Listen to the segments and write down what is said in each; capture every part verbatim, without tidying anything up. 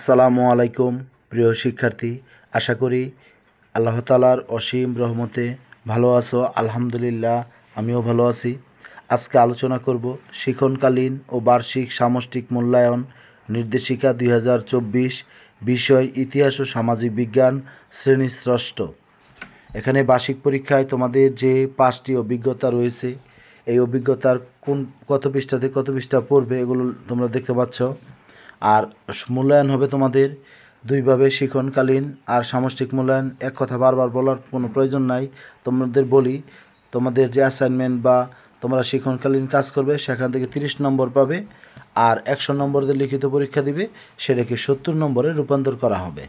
আসসালামু আলাইকুম প্রিয় শিক্ষার্থী, আশা করি আল্লাহ তাআলার অসীম রহমতে ভালো আছো। আলহামদুলিল্লাহ, আমিও ভালো আছি। আজকে আলোচনা করব শিক্ষণকালীন ও বার্ষিক সামষ্টিক মূল্যায়ন নির্দেশিকা দুই হাজার চব্বিশ, বিষয় ইতিহাস ও সামাজিক বিজ্ঞান, শ্রেণী ষষ্ঠ। এখানে বার্ষিক পরীক্ষায় তোমাদের যে পাঁচটি অভিজ্ঞতা রয়েছে, এই অভিজ্ঞতার কোন কত পৃষ্ঠা থেকে কত পৃষ্ঠা পড়বে এগুলো তোমরা দেখতে পাচ্ছ। আর মূল্যায়ন হবে তোমাদের দুইভাবে, শিক্ষণকালীন আর সামষ্টিক মূল্যায়ন। এক কথা বারবার বলার কোনো প্রয়োজন নাই। তোমাদের বলি, তোমাদের যে অ্যাসাইনমেন্ট বা তোমরা শিক্ষণকালীন কাজ করবে সেখান থেকে তিরিশ নম্বর পাবে, আর একশো নম্বর দিয়ে লিখিত পরীক্ষা দিবে, সেটাকে সত্তর নম্বরে রূপান্তর করা হবে।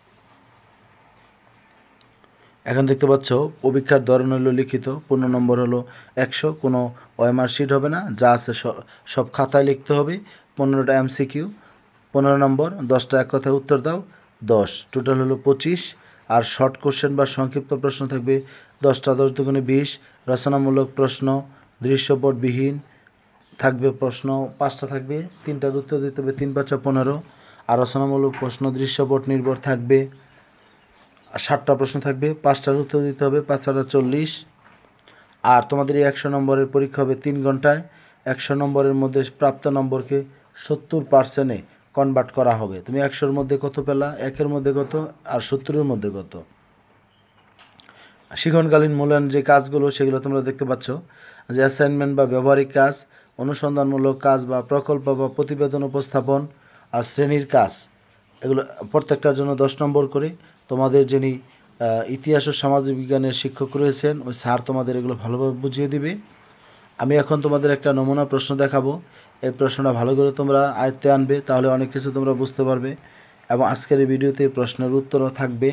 এখন দেখতে পাচ্ছ পরীক্ষার ধরন হলো লিখিত, পনেরো নম্বর হলো একশো, কোনো ওএমআর শিট হবে না, যা আছে সব খাতায় লিখতে হবে। পনেরোটা এমসিকিউ, পনেরো নম্বর, দশটা এক কথায় উত্তর দাও, দশ, টোটাল হলো পঁচিশ। আর শর্ট কোশ্চেন বা সংক্ষিপ্ত প্রশ্ন থাকবে দশটা, দশ দুগুণে বিশ। রচনামূলক প্রশ্ন দৃশ্যপটবিহীন থাকবে প্রশ্ন পাঁচটা থাকবে, তিনটার উত্তর দিতে হবে, তিন পাঁচা পনেরো। আর রচনামূলক প্রশ্ন দৃশ্যপট নির্ভর থাকবে ষাটটা প্রশ্ন থাকবে, পাঁচটার উত্তর দিতে হবে, পাঁচটা চল্লিশ। আর তোমাদের এই একশো নম্বরের পরীক্ষা হবে তিন ঘন্টায়। একশো নম্বরের মধ্যে প্রাপ্ত নম্বরকে সত্তর পার্সেন্টে কনভার্ট করা হবে। তুমি একশোর মধ্যে কত পেলা, একের মধ্যে কত, আর সত্তরের মধ্যে কত। শিক্ষণকালীন মূল্যায়ন যে কাজগুলো সেগুলো তোমরা দেখতে পাচ্ছ, যে অ্যাসাইনমেন্ট বা ব্যবহারিক কাজ, অনুসন্ধানমূলক কাজ বা প্রকল্প বা প্রতিবেদন উপস্থাপন, আর শ্রেণীর কাজ, এগুলো প্রত্যেকটার জন্য দশ নম্বর করে। তোমাদের যিনি ইতিহাস ও সামাজিক বিজ্ঞানের শিক্ষক রয়েছেন, ওই স্যার তোমাদের এগুলো ভালোভাবে বুঝিয়ে দিবে। আমি এখন তোমাদের একটা নমুনা প্রশ্ন দেখাবো। এই প্রশ্নটা ভালো করে তোমরা আয়ত্তে আনবে, তাহলে অনেক কিছু তোমরা বুঝতে পারবে। এবং আজকের এই ভিডিওতে প্রশ্নের উত্তরও থাকবে।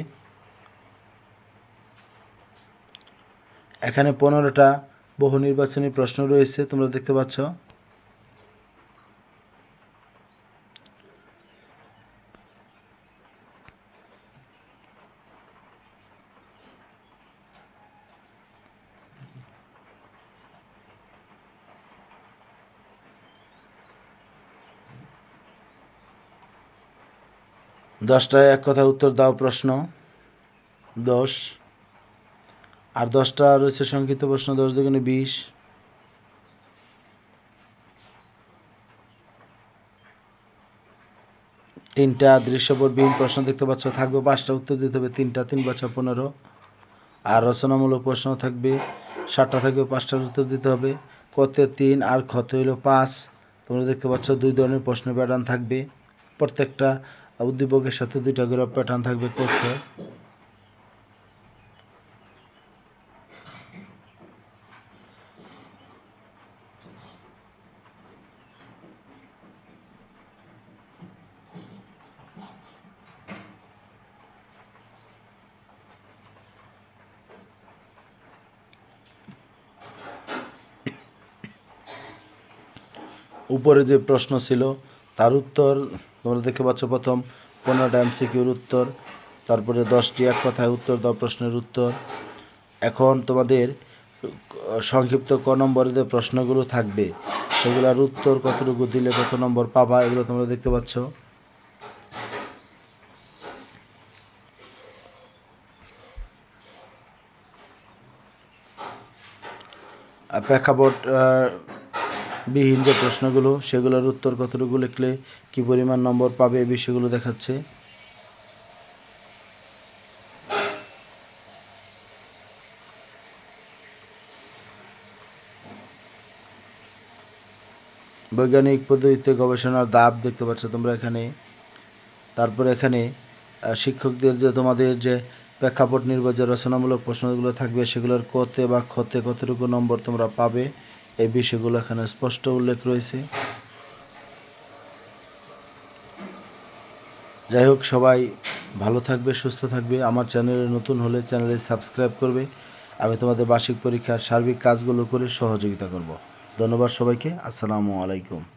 এখানে পনেরোটা বহু নির্বাচনী প্রশ্ন রয়েছে, তোমরা দেখতে পাচ্ছ। দশটায় এক কথা উত্তর দাও প্রশ্ন দশ, আর দশটা রয়েছে সংক্ষিপ্ত প্রশ্ন, দশ দুগুণে বিশ। তিনটা দৃশ্যপটবিহীন প্রশ্ন দেখতে পাচ্ছ, থাকবে পাঁচটা, উত্তর দিতে হবে তিনটা, তিন পাঁচা পনেরো। আর রচনামূলক প্রশ্ন থাকবে ষাটটা, থাকবে পাঁচটার উত্তর দিতে হবে। কতে তিন আর ক্ষতে হইল পাঁচ। তোমরা দেখতে পাচ্ছ দুই ধরনের প্রশ্ন প্যাটার্ন থাকবে, প্রত্যেকটা উদ্দীপকের সাথে দুইটা করে প্যাটার্ন থাকবে করতে। উপরে যে প্রশ্ন ছিল তার উত্তর তোমরা দেখতে পাচ্ছ, প্রথম পনেরোটা এমসিকিউর উত্তর, তারপরে দশটি এক কথায় উত্তর দাও প্রশ্নের উত্তর। এখন তোমাদের সংক্ষিপ্ত ক নম্বরে যে প্রশ্নগুলো থাকবে সেগুলোর উত্তর কতটুকু দিলে কত নম্বর পাবা, এগুলো তোমরা দেখতে পাচ্ছ। প্রেক্ষাপট বিহীন যে প্রশ্নগুলো সেগুলোর উত্তর কতটুকু লিখলে কি পরিমাণ নম্বর পাবে, এই বিষয়গুলো দেখাচ্ছে। বৈজ্ঞানিক পদ্ধতিতে গবেষণার ধাপ দেখতে পাচ্ছ তোমরা এখানে। তারপরে এখানে শিক্ষকদের যে তোমাদের যে প্রেক্ষাপট নির্ভর যে রচনামূলক প্রশ্নগুলো থাকবে সেগুলোর কতে বা ক্ষতে কতটুকু নম্বর তোমরা পাবে, এই বিষয়গুলো এখানে স্পষ্ট উল্লেখ রয়েছে। যাই হোক, সবাই ভালো থাকবে, সুস্থ থাকবে। আমার চ্যানেলে নতুন হলে চ্যানেলে সাবস্ক্রাইব করবে। আমি তোমাদের বার্ষিক পরীক্ষার সার্বিক কাজগুলো করে সহযোগিতা করব। ধন্যবাদ সবাইকে। আসসালামু আলাইকুম।